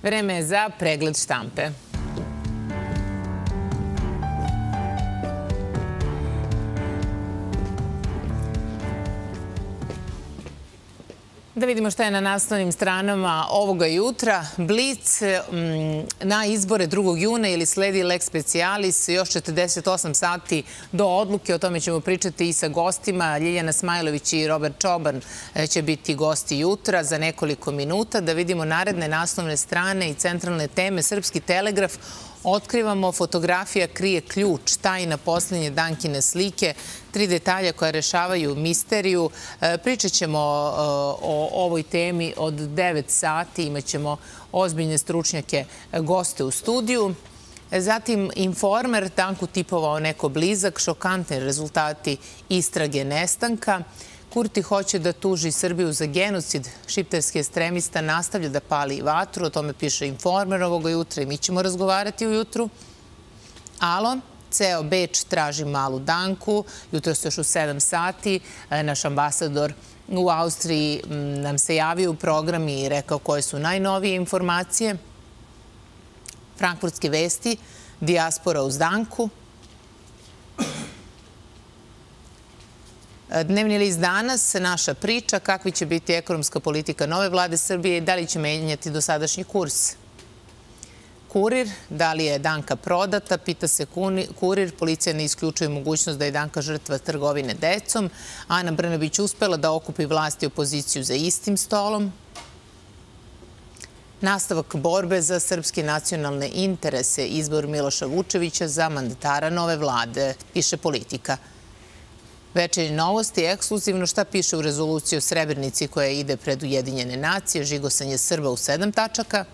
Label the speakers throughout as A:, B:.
A: Vreme je za pregled štampe. Da vidimo šta je na naslovnim stranama ovoga jutra. Blic na izbore 2. juna ili sledi lex specialis, još 48 sati do odluke. O tome ćemo pričati i sa gostima. Ljiljana Smajlović i Robert Čoban će biti gosti jutra za nekoliko minuta. Da vidimo naredne naslovne strane i centralne teme. Srpski telegraf. Otkrivamo fotografija krije ključ, tajna posljednje Dankine slike, 3 detalja koja rešavaju misteriju. Pričat ćemo o ovoj temi od 9 sati, imat ćemo ozbiljne stručnjake goste u studiju. Zatim Informer, Danku tipovao neko blizak, šokantni rezultati istrage nestanka. Kurti hoće da tuži Srbiju za genocid. Šiptarski ekstremista nastavlja da pali vatru. O tome piše Informer ovoga jutra i mi ćemo razgovarati ujutru. Alo, ceo Beč traži malu Danku. Jutro se još u 7 sati. Naš ambasador u Austriji nam se javio u program i rekao koje su najnovije informacije. Frankfurtske vesti, dijaspora uz Danku. Dnevni list danas, naša priča, kakvi će biti ekonomska politika nove vlade Srbije i da li će menjati dosadašnji kurs. Kurir, da li je Danka prodata, pita se Kurir, policija ne isključuje mogućnost da je Danka žrtva trgovine decom. Ana Brnabić uspela da okupi vlast i opoziciju za istim stolom. Nastavak borbe za srpske nacionalne interese, izbor Miloša Vučevića za mandatara nove vlade, piše Politika. Večernje novosti, ekskluzivno šta piše u rezoluciji o Srebrenici koja ide pred Ujedinjene nacije, žigosanje Srba u 7 tačaka.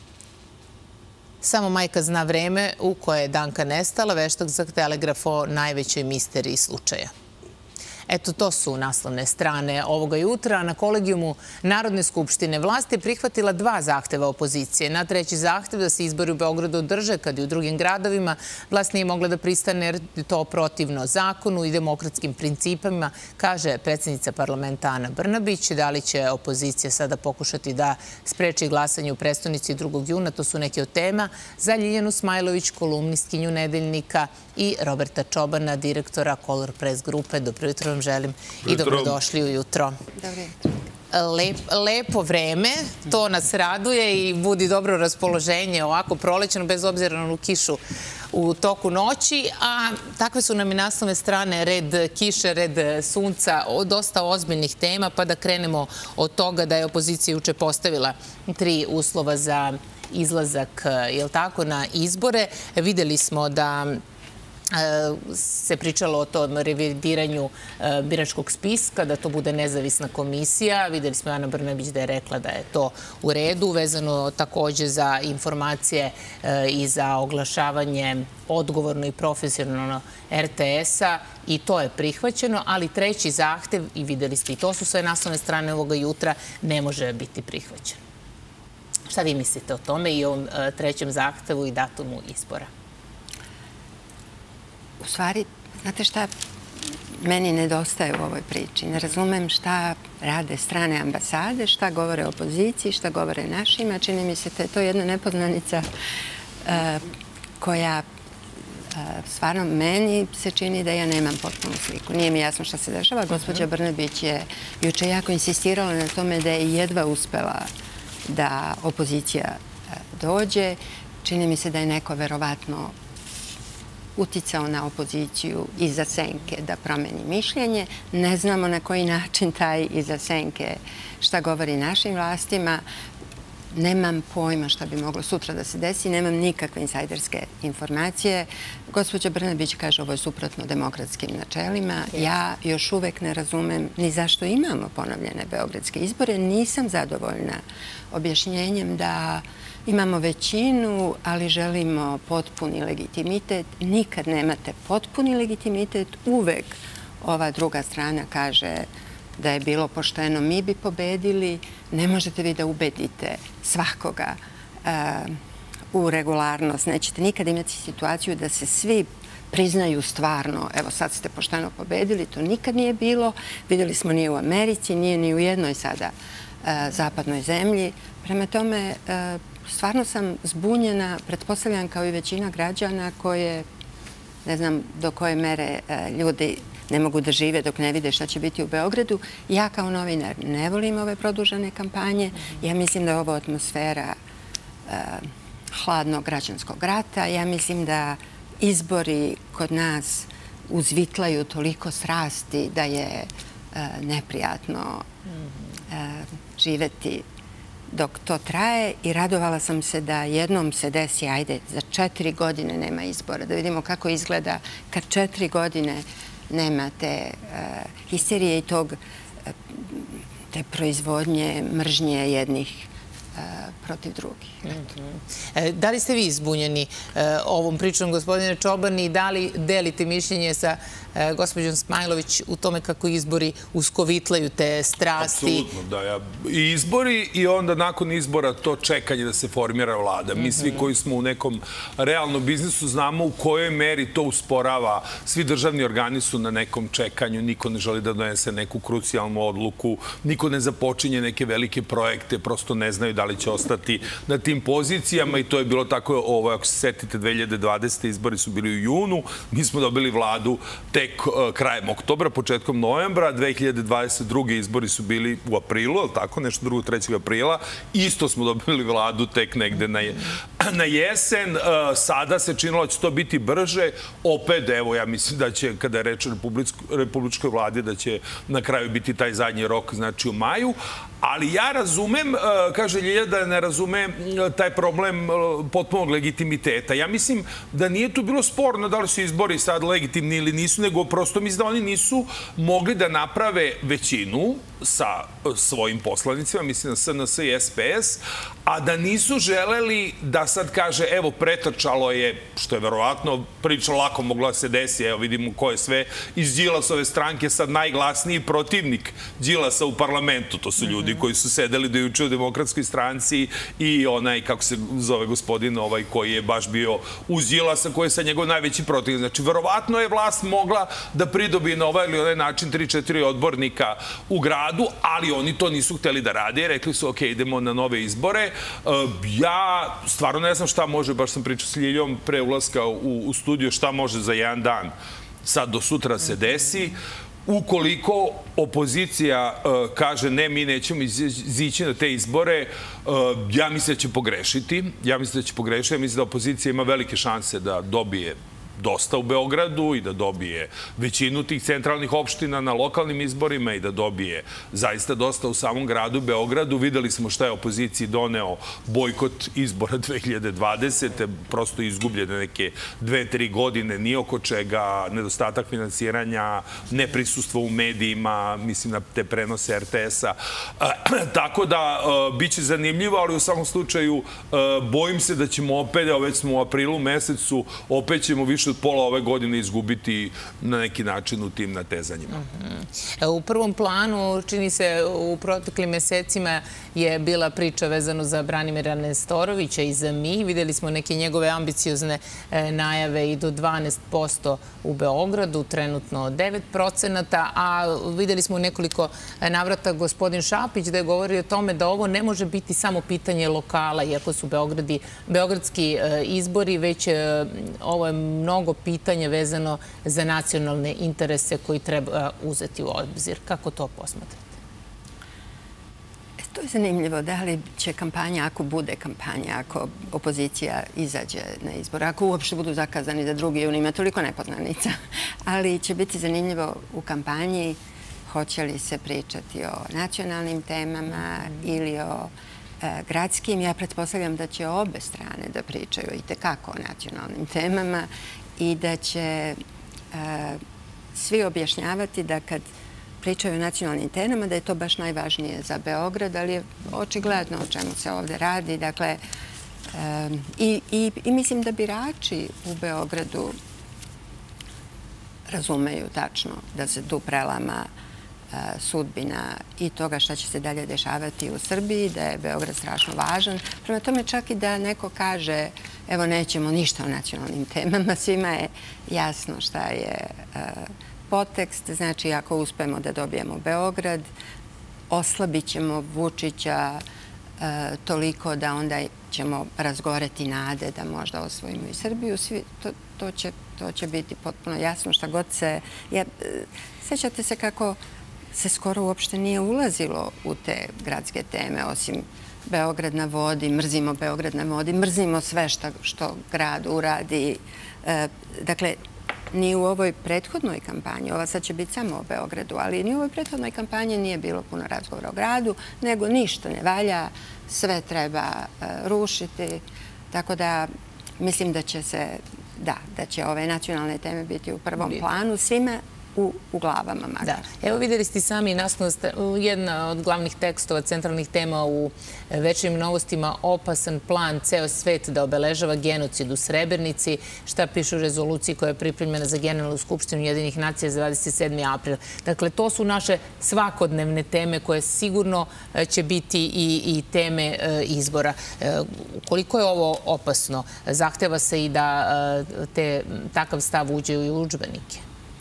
A: Samo majka zna vreme u koje je Danka nestala, veštak za telegraf o najvećoj misteriji slučaja. Eto, to su naslovne strane ovoga jutra. Na kolegijumu Narodne skupštine vlast je prihvatila 2 zahteva opozicije. Na 3. zahtev da se izbori u Beogradu održe, kad i u drugim gradovima vlast nije mogla da pristane jer je to protivno zakonu i demokratskim principima, kaže predsjednica parlamenta Ana Brnabić. Da li će opozicija sada pokušati da spreči glasanje u prestonici 2. juna? To su neke od tema za Ljiljanu Smajlović, kolumnistkinju Nedeljnika, i Roberta Čobana, direktora Color Press grupe. Dobro jutro vam želim i dobrodošli ujutro.
B: Dobro jutro.
A: Lepo vreme, to nas raduje i budi dobro raspoloženje ovako prolećno, bez obzira na onu kišu u toku noći. A takve su nam i naslovne strane, red kiše, red sunca, dosta ozbiljnih tema, pa da krenemo od toga da je opozicija juče postavila 3 uslova za izlazak, jel tako, na izbore. Videli smo da se pričalo o tom revidiranju biračkog spiska, da to bude nezavisna komisija. Videli smo Ana Brnabić da je rekla da je to u redu, vezano također za informacije i za oglašavanje odgovorno i profesionalno RTS-a, i to je prihvaćeno, ali 3. zahtev, i videli ste i to su sve naslovne strane ovoga jutra, ne može biti prihvaćen. Šta vi mislite o tome i o ovom 3. zahtevu i datumu izbora?
B: U stvari, znate šta meni nedostaje u ovoj priči? Ne razumem šta rade strane ambasade, šta govore opoziciji, šta govore našima. Čini mi se da je to jedna nepoznanica koja stvarno meni se čini da ja nemam potpunu sliku. Nije mi jasno šta se dešava. Gospođa Brnabić je juče jako insistirala na tome da je jedva uspela da opozicija dođe. Čini mi se da je neko verovatno uticao na opoziciju iza senke da promeni mišljenje. Ne znamo na koji način taj iza senke šta govori našim vlastima. Nemam pojma šta bi moglo sutra da se desi. Nemam nikakve insajderske informacije. Gospođa Brnabić kaže ovo je suprotno demokratskim načelima. Ja još uvek ne razumem ni zašto imamo ponovljene beogradske izbore. Nisam zadovoljna objašnjenjem da imamo većinu, ali želimo potpuni legitimitet. Nikad nemate potpuni legitimitet. Uvek ova druga strana kaže da je bilo pošteno, mi bi pobedili. Ne možete vi da ubedite svakoga u regularnost. Nećete nikad imati situaciju da se svi priznaju stvarno, evo sad ste pošteno pobedili, to nikad nije bilo. Vidjeli smo nije u Americi, nije ni u jednoj sada zapadnoj zemlji. Prema tome, stvarno sam zbunjena, pretpostavljam kao i većina građana koje, ne znam do koje mere ljudi ne mogu da žive dok ne vide šta će biti u Beogradu. Ja kao novinar ne volim ove produžene kampanje. Ja mislim da je ovo atmosfera hladnog građanskog rata. Ja mislim da izbori kod nas uzvitlaju toliko strasti da je neprijatno živeti dok to traje i radovala sam se da jednom se desi, ajde, za 4 godine nema izbora, da vidimo kako izgleda kad 4 godine nema te histerije i te proizvodnje mržnje jednih protiv drugih.
A: Da li ste vi izbunjeni ovom pričom, gospodine Čoban, i da li delite mišljenje sa gospođom Smajlović u tome kako izbori uskovitlaju te strasti?
C: Apsolutno, da. I izbori i onda nakon izbora to čekanje da se formira vlada. Mi svi koji smo u nekom realnom biznisu znamo u kojoj meri to usporava. Svi državni organi su na nekom čekanju, niko ne želi da donese neku krucijalnu odluku, niko ne započinje neke velike projekte, prosto ne znaju da li će ostati na tim pozicijama i to je bilo tako, ako se setite, 2020. izbori su bili u junu, mi smo dobili vladu tek krajem oktobra, početkom novembra, 2022. izbori su bili u aprilu, ali tako, nešto 2. 3. aprila, isto smo dobili vladu tek negde na jesen, sada se činilo da će to biti brže, opet, evo, ja mislim da će, kada je reč o republičkoj vladi, da će na kraju biti taj zadnji rok, znači u maju, ali ja razumem, kaže Ljilja, da ne razume taj problem potpunog legitimiteta. Ja mislim da nije tu bilo sporno da li su izbori sad legitimni ili nisu, nego prosto mislim da oni nisu mogli da naprave većinu sa svojim poslanicima, mislim na SNS i SPS, a da nisu želeli da sad kaže, evo, pretrčalo je, što je verovatno priča lako mogla se desi, evo vidimo ko je sve iz Đilasove stranke sad najglasniji protivnik Đilasa u parlamentu. To su ljudi koji su sedeli do juče u Demokratskoj stranci i onaj, kako se zove gospodin, koji je baš bio uz Đilasa, koji je sad njegov najveći protivnik. Znači, verovatno je vlast mogla da pridobije na ovaj ili onaj način 3-4 odbornika u gradu, ali oni to nisu hteli da rade. Rekli su, ok, idemo na nove izbore. Ja stvarno ne znam šta može, baš sam pričao s Ljiljom pre ulaska u studio, šta može za jedan dan sad do sutra se desi. Ukoliko opozicija kaže ne, mi nećemo izići na te izbore, ja mislim da će pogrešiti. Ja mislim da opozicija ima velike šanse da dobije dosta u Beogradu i da dobije većinu tih centralnih opština na lokalnim izborima i da dobije zaista dosta u samom gradu Beogradu. Videli smo šta je opoziciji doneo bojkot izbora 2020. Prosto izgubljene neke 2-3 godine, ni oko čega, nedostatak finansiranja, neprisustvo u medijima, mislim na te prenose RTS-a. Tako da, bit će zanimljivo, ali u svakom slučaju bojim se da ćemo opet, već smo u aprilu mesecu, opet ćemo više od pola ove godine izgubiti na neki način u tim natezanjima.
A: U prvom planu, čini se, u proteklim mesecima je bila priča vezano za Branimira Nestorovića i za Mi. Videli smo neke njegove ambiciozne najave i do 12% u Beogradu, trenutno 9%, a videli smo u nekoliko navrata gospodin Šapić da je govorio o tome da ovo ne može biti samo pitanje lokala, iako su beogradski izbori, već ovo je mnogo pitanja vezano za nacionalne interese koji treba uzeti u obzir. Kako to posmatrate?
B: To je zanimljivo. Da li će kampanja, ako bude kampanja, ako opozicija izađe na izbor, ako uopšte budu zakazani za 2. jun, ima toliko nepoznanica, ali će biti zanimljivo u kampanji hoće li se pričati o nacionalnim temama ili o gradskim. Ja pretpostavljam da će obe strane da pričaju i tekako o nacionalnim temama i da će svi objašnjavati da kad pričaju o nacionalnim temama, da je to baš najvažnije za Beograd, ali je očigledno o čemu se ovde radi. Dakle, i mislim da birači u Beogradu razumeju tačno da se tu prelama sudbina i toga šta će se dalje dešavati u Srbiji, da je Beograd strašno važan. Prema tome, čak i da neko kaže evo, nećemo ništa o nacionalnim temama, svima je jasno šta je podtekst. Znači, ako uspemo da dobijemo Beograd, oslabit ćemo Vučića toliko da onda ćemo razgoreti nade da možda osvojimo i Srbiju. To će biti potpuno jasno šta god se... Sjećate se kako se skoro uopšte nije ulazilo u te gradske teme, osim Beograd na vodi, mrzimo Beograd na vodi, mrzimo sve što grad uradi. Dakle, ni u ovoj prethodnoj kampanji, ova sad će biti samo o Beogradu, ali ni u ovoj prethodnoj kampanji nije bilo puno razgovora o gradu, nego ništa ne valja, sve treba rušiti. Tako da mislim da će ove nacionalne teme biti u prvom planu svima u glavama makar.
A: Evo vidjeli ste sami jedna od glavnih tekstova, centralnih tema u Večernjim novostima, opasan plan ceo svet da obeležava genocid u Srebrenici. Šta piše u rezoluciji koja je pripremljena za Generalnu skupštinu Ujedinjenih nacija za 27. april. Dakle, to su naše svakodnevne teme koje sigurno će biti i teme izbora. Koliko je ovo opasno? Zahteva se i da takav stav uđe u udžbenike.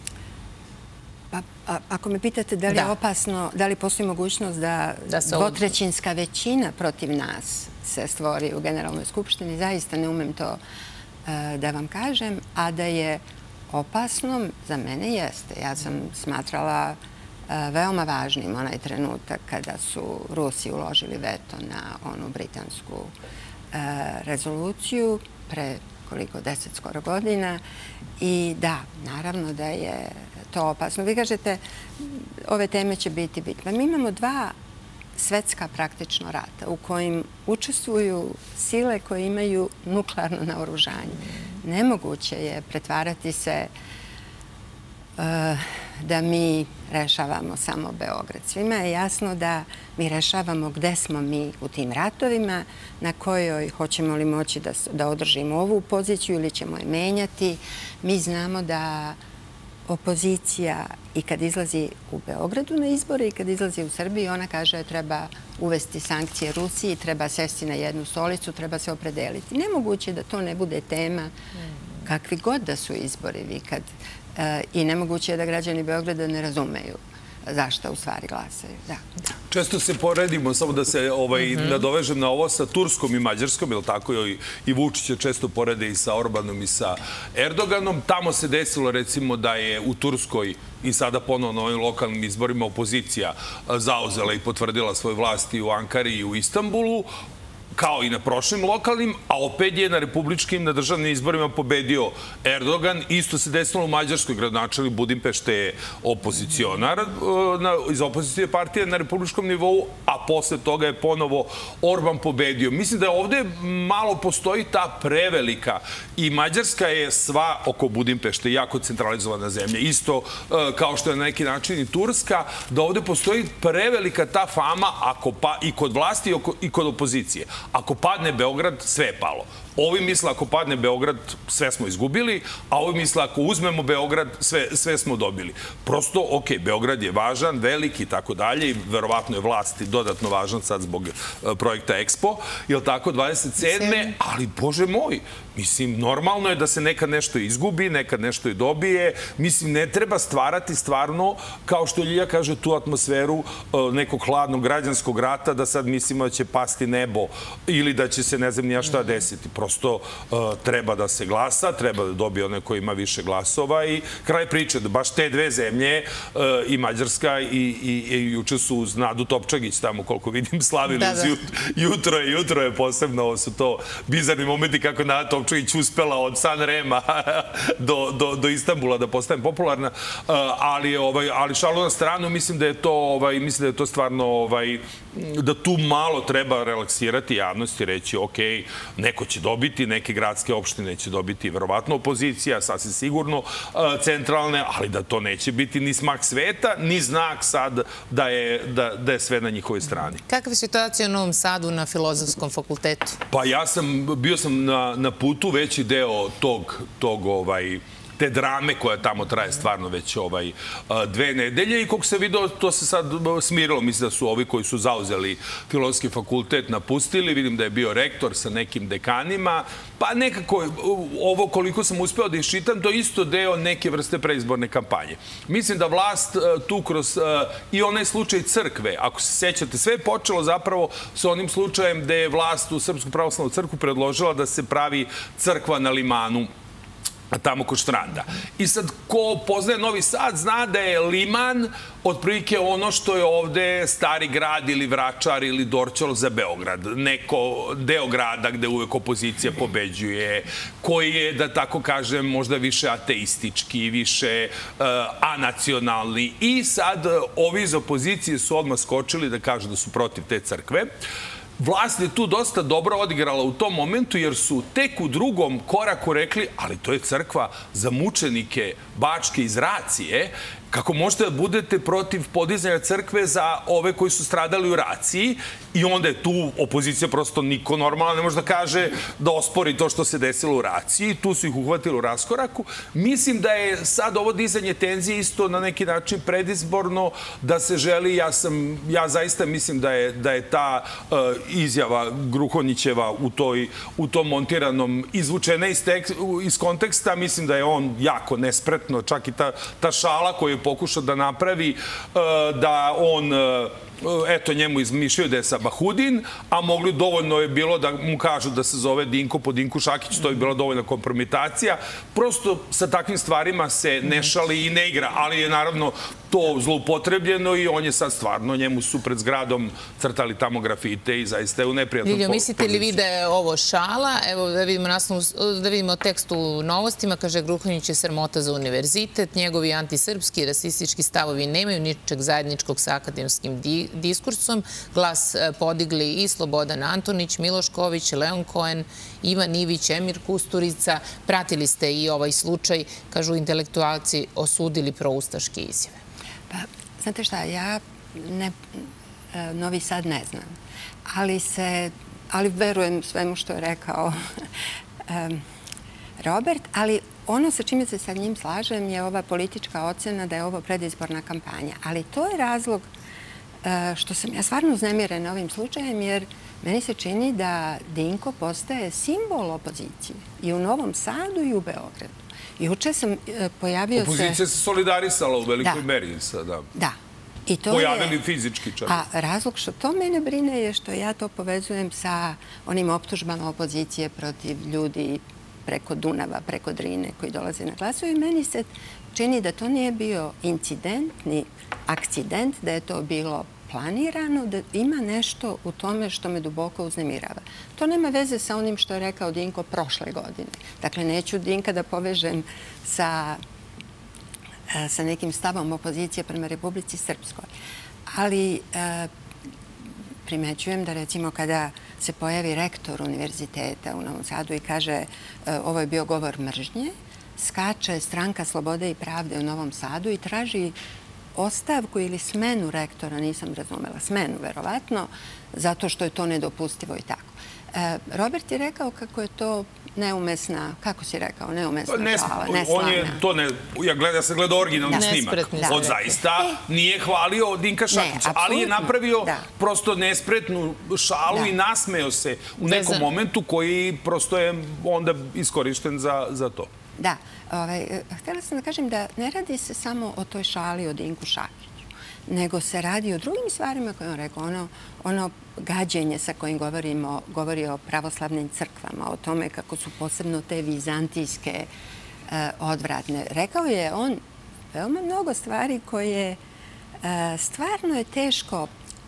B: Ako me pitate da li je opasno, da li postoji mogućnost da dvotrećinska većina protiv nas se stvori u Generalnoj skupštini, zaista ne umem to da vam kažem, a da je opasno, za mene jeste. Ja sam smatrala veoma važnim onaj trenutak kada su Rusi uložili veto na onu britansku rezoluciju pre koliko, 10 skoro godina. I da, naravno da je to opasno. Vi kažete, ove teme će biti bitne. Mi imamo dva svetska praktično rata u kojim učestvuju sile koje imaju nuklearno naoružanje. Nemoguće je pretvarati se da mi rešavamo samo Beograd. Svima je jasno da mi rešavamo gde smo mi u tim ratovima, na kojoj hoćemo li moći da održimo ovu poziciju ili ćemo je menjati. Mi znamo da opozicija i kad izlazi u Beogradu na izbore i kad izlazi u Srbiji, ona kaže da treba uvesti sankcije Rusiji, treba sesti na jednu stolicu, treba se opredeliti. Nemoguće da to ne bude tema kakvi god da su izbori i nemoguće je da građani Beograda ne razumeju zašto u stvari glasaju.
C: Često se poredimo, samo da se nadovežem na ovo, sa Turskom i Mađarskom, jer tako i Vučić je često porede i sa Orbanom i sa Erdoganom. Tamo se desilo, recimo, da je u Turskoj i sada ponovno na ovim lokalnim izborima opozicija zauzela i potvrdila svoje vlasti u Ankari i u Istanbulu, kao i na prošlim lokalnim, a opet je na republičkim, na državnim izborima pobedio Erdogan. Isto se desilo u Mađarskoj. Gradonačelnik Budimpešte je opozicionar iz opozicije partije na republičkom nivou, a posle toga je ponovo Orban pobedio. Mislim da ovde malo postoji ta prevelika i Mađarska je sva oko Budimpešte jako centralizovana zemlja. Isto kao što je na neki način i Turska, da ovde postoji prevelika ta fama i kod vlasti i kod opozicije. Ako padne Beograd, sve je palo. Ovi misle ako padne Beograd, sve smo izgubili, a ovi misle ako uzmemo Beograd, sve smo dobili. Prosto, ok, Beograd je važan, veliki i tako dalje i verovatno je vlast dodatno važan sad zbog projekta Expo, je li tako, 27. Ali, Bože moj, mislim, normalno je da se nekad nešto izgubi, nekad nešto i dobije. Mislim, ne treba stvarati stvarno, kao što Ljilja kaže, tu atmosferu nekog hladnog građanskog rata, da sad mislimo da će pasti nebo ili da će se ne znam nija šta desiti. Prosto treba da se glasa, treba da dobije onaj koji ima više glasova i kraj priče. Baš te dve zemlje, i Mađarska i juče su uz Nadu Topčagić tamo, koliko vidim, slavili jutro je posebno. Ovo su to bizarni momenti kako Nada Topčagić uspela od San Rema do Istanbula da postane popularna. Ali šalu na stranu, mislim da je to stvarno, da tu malo treba relaksirati javnost i reći, ok, neko će dobiti, neke gradske opštine će dobiti verovatno opozicija, sasvim sigurno centralne, ali da to neće biti ni smak sveta, ni znak sad da je sve na njihovoj strani.
A: Kakva je situacija u Novom Sadu na Filozofskom fakultetu?
C: Pa bio sam na putu, veći deo tog te drame koja tamo traje stvarno već 2 nedelje i kako se vidio, to se sad smirilo. Mislim da su ovi koji su zauzeli Filozofski fakultet napustili. Vidim da je bio rektor sa nekim dekanima. Pa nekako ovo koliko sam uspeo da iščitam, to je isto deo neke vrste preizborne kampanje. Mislim da vlast tu kroz i onaj slučaj crkve, ako se sećate, sve je počelo zapravo sa onim slučajem gde je vlast u Srpsku pravoslavnu crkvu predložila da se pravi crkva na Limanu, tamo kod Štranda. I sad, ko poznaje Novi Sad, zna da je Liman otprilike ono što je ovde Stari grad ili Vračar ili Dorćol za Beograd. Neko deo grada gde uvek opozicija pobeđuje, koji je, da tako kažem, možda više ateistički, više anacionalni. I sad, ovi iz opozicije su odmah skočili da kažu da su protiv te crkve. Vlast je tu dosta dobro odigrala u tom momentu, jer su tek u drugom koraku rekli, ali to je crkva za mučenike Bačke iz Racije, kako možete da budete protiv podizanja crkve za ove koji su stradali u Raciji, i onda je tu opozicija, prosto niko normalno ne može da kaže da ospori to što se desilo u Raciji. Tu su ih uhvatili u raskoraku. Mislim da je sad ovo dizanje tenzije isto na neki način predizborno, da se želi, ja zaista mislim da je ta izjava Gruhonjićeva u tom montiranom izvučena iz konteksta. Mislim da je on jako nespretno, čak i ta šala koju je pokušao da napravi, da on, eto, njemu izmišljaju da je Sabahudin, a mogli dovoljno je bilo da mu kažu da se zove Dinko po Dinku Šakić, to je bila dovoljna kompromitacija. Prosto sa takvim stvarima se ne šali i ne igra, ali je naravno to zloupotrebljeno i on je sad stvarno, njemu su pred zgradom crtali tamo grafite i zaista je u neprijatnom poziciji.
A: Ljiljo, mislite li vi da je ovo šala? Evo, da vidimo tekst u Novostima. Kaže, Gruhonjić je sramota za univerzitet. Njegovi antisrpski i rasistički stavovi nemaju ničeg zajedničkog sa akademskim diskursom. Glas podigli i Slobodan Antonić, Miloš Ković, Leon Cohen, Ivan Ivić, Emir Kusturica. Pratili ste i ovaj slučaj. Kažu, intelektualci osudili proustaške izjave.
B: Pa, znate šta, ja Novi Sad ne znam, ali verujem svemu što je rekao Robert, ali ono sa čime se sa njim slažem je ova politička ocena da je ovo predizborna kampanja. Ali to je razlog što sam ja stvarno uznemirena ovim slučajem, jer meni se čini da Dinko postaje simbol opozicije i u Novom Sadu i u Beogradu. Juče sam pojavio se...
C: Opozicija se solidarisala u velikoj meri.
B: Da.
C: Pojavili fizički čak.
B: A razlog što to mene brine je što ja to povezujem sa onim optužbama opozicije protiv ljudi preko Dunava, preko Drine koji dolaze na glasove. I meni se čini da to nije bio incident ni akcident, da je to bilo planirano, da ima nešto u tome što me duboko uznemirava. To nema veze sa onim što je rekao Dinko prošle godine. Dakle, neću Dinka da povežem sa nekim stavom opozicije prema Republici Srpskoj. Ali primećujem da, recimo, kada se pojavi rektor univerziteta u Novom Sadu i kaže ovo je bio govor mržnje, skače Stranka slobode i pravde u Novom Sadu i traži ostavku ili smenu rektora, nisam razumela, smenu verovatno, zato što je to nedopustivo i tako. Robert je rekao kako je to neumesna, kako si rekao, neumesna šala, neslavna.
C: Ja sam gledao originalni snimak. On zaista nije hvalio Dinka Šakića, ali je napravio prosto nespretnu šalu i nasmeo se u nekom momentu koji prosto je onda iskorišten za to.
B: Da. Htjela sam da kažem da ne radi se samo o toj šali o Dinku Šakiću, nego se radi o drugim stvarima koje on rekao. Ono gađenje sa kojim govori o pravoslavnim crkvama, o tome kako su posebno te vizantijske odvratne. Rekao je on veoma mnogo stvari koje stvarno je teško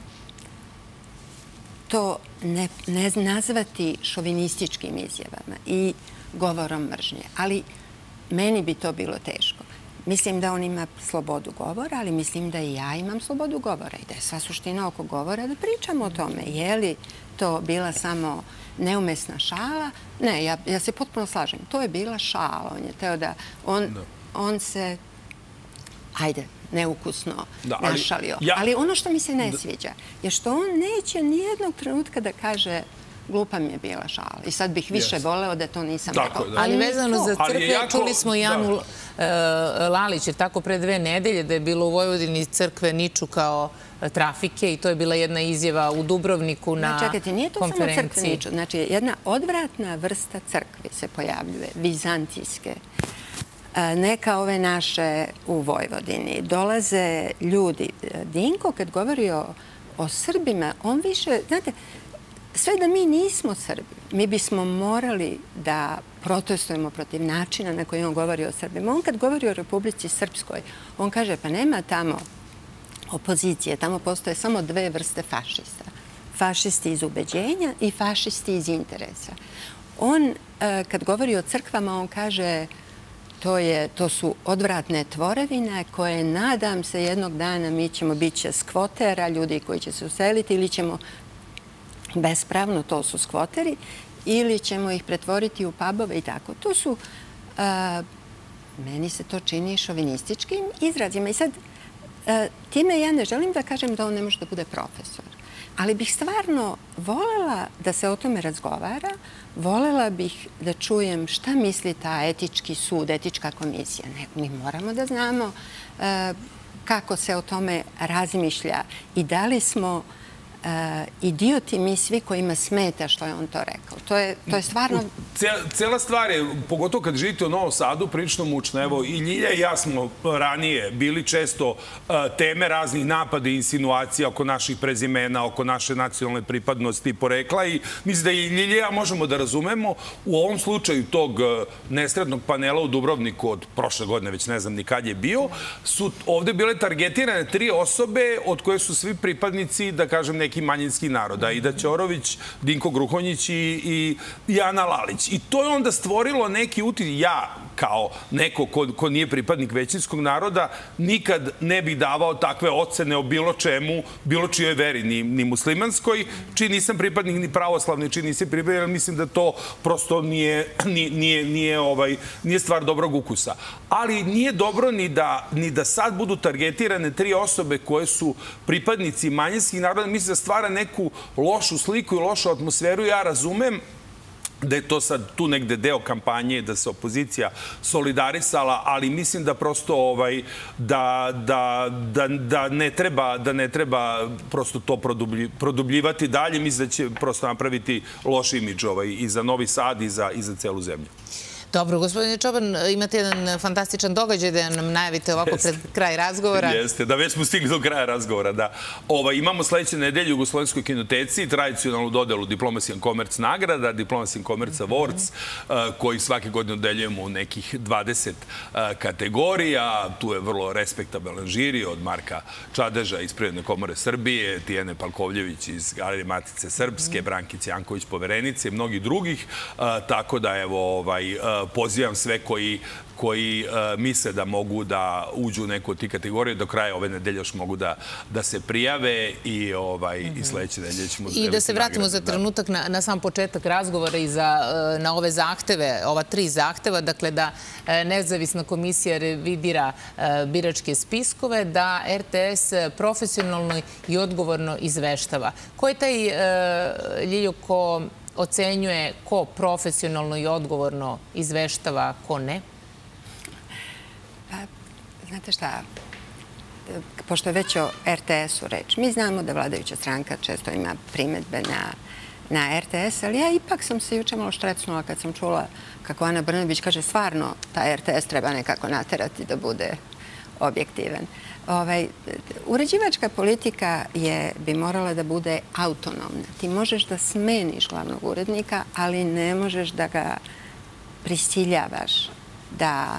B: to ne nazvati šovinističkim izjavama i govorom mržnje. Ali meni bi to bilo teško. Mislim da on ima slobodu govora, ali mislim da i ja imam slobodu govora i da je sva suština oko govora da pričamo o tome. Je li to bila samo neumesna šala? Ne, ja se potpuno slažem. To je bila šala. On je teo da on se, neukusno našalio. Ali ono što mi se ne sviđa je što on neće nijednog trenutka da kaže glupa mi je bila šala. I sad bih više voleo da to nisam rekao.
A: Ali vezano za crkve, čuli smo i Anu Lalić, jer tako pre 2 nedelje da je bilo u Vojvodini crkve niču kao trafike i to je bila jedna izjava u Dubrovniku na konferenciji.
B: Čekajte, nije to samo crkve niču. Znači, jedna odvratna vrsta crkvi se pojavljuje, vizantijske. Neka ove naše u Vojvodini. Dolaze ljudi. Dinko, kad govori o Srbima, on više, znate, sve da mi nismo Srbi, mi bismo morali da protestujemo protiv načina na koji on govori o Srbima. On kad govori o Republici Srpskoj, on kaže pa nema tamo opozicije, tamo postoje samo 2 vrste fašista. Fašisti iz ubeđenja i fašisti iz interesa. On, kad govori o crkvama, on kaže to su odvratne tvorevine koje, nadam se, jednog dana mi ćemo biće skvotera, ljudi koji će se useliti, ili ćemo bespravno, to su skvoteri, ili ćemo ih pretvoriti u pubove i tako. To su, meni se to čini šovinističkim izrazima. I sad, time ja ne želim da kažem da on ne može da bude profesor, ali bih stvarno volela da se o tome razgovara, volela bih da čujem šta misli ta etički sud, etička komisija. Mi moramo da znamo kako se o tome razmišlja i da li smo idioti mi svi kojima smeta što je on to rekao. To je stvarno...
C: Cijela stvar je, pogotovo kad živite u Novom Sadu, prilično mučna. Evo, i Ljilja i ja smo ranije bili često teme raznih napada i insinuacija oko naših prezimena, oko naše nacionalne pripadnosti i porekla. I mislim da i Ljilja i ja možemo da razumemo u ovom slučaju tog nesretnog panela u Dubrovniku od prošle godine, već ne znam ni kad je bio, su ovde bile targetirane 3 osobe od koje su svi pripadnici, da kažem, neki manjinskih naroda. Ida Ćorović, Dinko Gruhonjić i Ana Lalić. I to je onda stvorilo neki utisak. Ja, kao neko ko nije pripadnik većinskog naroda, nikad ne bih davao takve ocene o bilo čemu, bilo čijoj veri, ni muslimanskoj, čiji nisam pripadnik, ni pravoslavni, čiji nisam pripadnik, jer mislim da to prosto nije stvar dobrog ukusa. Ali nije dobro ni da sad budu targetirane 3 osobe koje su pripadnici manjinskih naroda. Mislim da stvara neku lošu sliku i lošu atmosferu. Ja razumem da je to sad tu negde deo kampanje, da se opozicija solidarisala, ali mislim da prosto da ne treba prosto to produbljivati dalje. Mislim da će prosto napraviti loš imidž i za Novi Sad i za celu zemlju.
A: Dobro, gospodine Čoban, imate jedan fantastičan događaj da nam najavite ovako pred kraj razgovora.
C: Jeste, da već smo stigli do kraja razgovora, da. Imamo sledeće nedelje u Jugoslovenskoj kinoteci tradicionalnu dodelu Diplomacy and Commerce nagrada, Diplomacy and Commerce Awards, koji svake godine dodeljujemo u nekih 20 kategorija. Tu je vrlo respektabilan žiri od Marka Čadeža iz Privredne komore Srbije, Tijene Palkovljević iz Galerije Matice Srpske, Brankice Janković Poverenice i mnogih drugih. Tako da, evo, pozivam sve koji misle da mogu da uđu u neku od tih kategorija. Do kraja ove nedelje još mogu da se prijave i sledeće nedelje ćemo...
A: I da se vratimo za trenutak na sam početak razgovora i na ove zahteve, ova 3 zahteva, dakle da nezavisna komisija revidira biračke spiskove, da RTS profesionalno i odgovorno izveštava. Ko je taj, Ljiljo, ko ocenjuje ko profesionalno i odgovorno izveštava, ko ne?
B: Znate šta, pošto je već o RTS-u reč, mi znamo da vladajuća stranka često ima primedbe na RTS, ali ja ipak sam se juče malo štrecnula kad sam čula kako Ana Brnabić kaže stvarno ta RTS treba nekako naterati da bude objektivan. Uređivačka politika bi morala da bude autonomna. Ti možeš da smeniš glavnog urednika, ali ne možeš da ga prisiljavaš da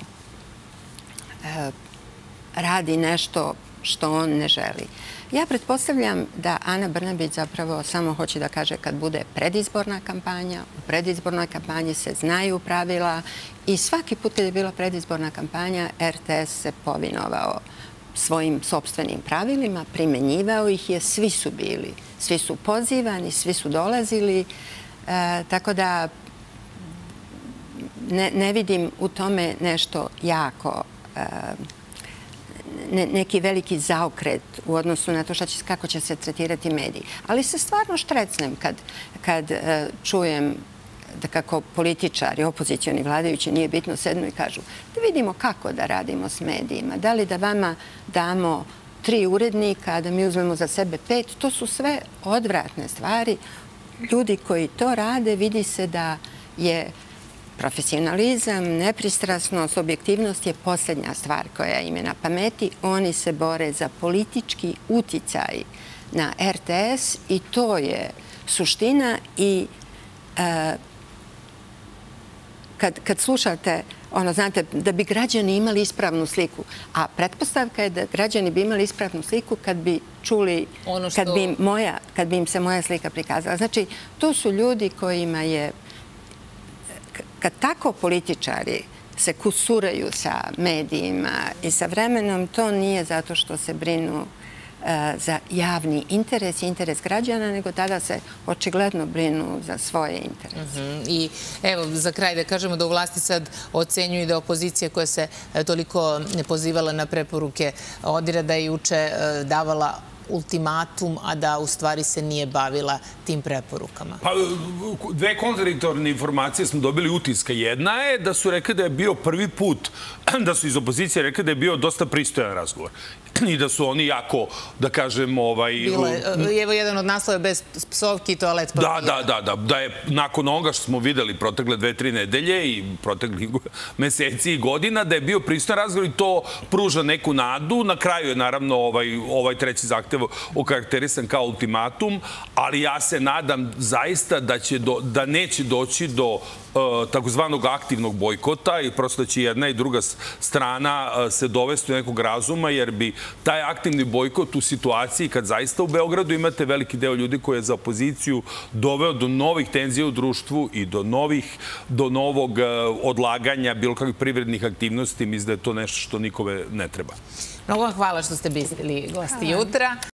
B: radi nešto što on ne želi. Ja pretpostavljam da Ana Brnabić zapravo samo hoće da kaže kad bude predizborna kampanja. U predizbornoj kampanji se znaju pravila i svaki put kad je bila predizborna kampanja RTS se povinovao svojim sopstvenim pravilima, primenjivao ih je, svi su bili. Svi su pozivani, svi su dolazili, tako da ne vidim u tome nešto jako neki veliki zaokret u odnosu na to kako će se tretirati mediji. Ali se stvarno štrecnem kad čujem da kako političari, opozicioni, vladajući, nije bitno, sednu i kažu da vidimo kako da radimo s medijima. Da li da vama damo 3 urednika, a da mi uzmemo za sebe 5, to su sve odvratne stvari. Ljudi koji to rade, vidi se da je profesionalizam, nepristrasnost, objektivnost je posljednja stvar koja im je na pameti. Oni se bore za politički uticaj na RTS i to je suština. I kad slušate, znate, da bi građani imali ispravnu sliku, a pretpostavka je da građani bi imali ispravnu sliku kad bi čuli, kad bi im se moja slika prikazala. Znači, to su ljudi kojima je, kad tako političari se kusuraju sa medijima i sa vremenom, to nije zato što se brinu za javni interes i interes građana, nego tada se očigledno brinu za svoje interese.
A: I evo, za kraj da kažemo da u vlasti sad ocenjuju da opozicija koja se toliko ne pozivala na preporuke ODIHR-a da je juče davala ultimatum, a da u stvari se nije bavila tim preporukama.
C: Pa, 2 kontradiktorne informacije smo dobili utiska. Jedna je da su rekli da je bio prvi put, da su iz opozicije rekli da je bio dosta pristojan razgovor. I da su oni jako, da kažem,
A: Evo jedan od naslova bez psovki i toalet papira.
C: Da je nakon onoga što smo videli protekle 2-3 nedelje i proteklih meseci i godina, da je bio pristojan razgovor i to pruža neku nadu. Na kraju je naravno ovaj treći zahtev okarakterisan kao ultimatum, ali ja se nadam zaista da neće doći do takozvanog aktivnog bojkota i prosto da će jedna i druga strana se dovesti u nekog razuma, jer bi taj aktivni bojkot u situaciji kad zaista u Beogradu imate veliki deo ljudi koji je za opoziciju doveo do novih tenzija u društvu i do novog odlaganja bilo kakvih privrednih aktivnosti, mislim da je to nešto što nikome ne treba.
A: Mnogo vam hvala što ste bili gosti jutra.